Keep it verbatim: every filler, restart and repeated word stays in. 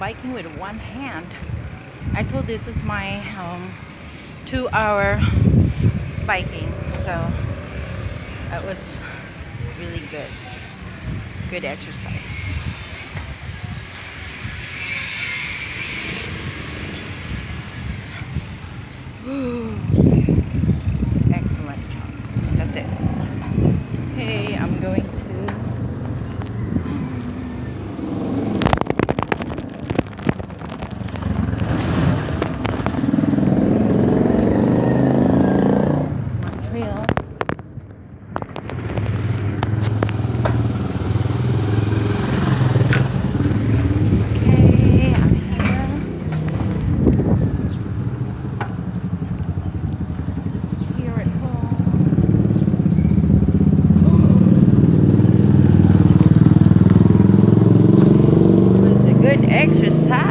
biking with one hand. I told this is my um, two hour biking, so that was really good. Good exercise. Excellent. That's it. Okay, I'm going to Montreal. Okay, I'm here. Here at home. It was a good exercise.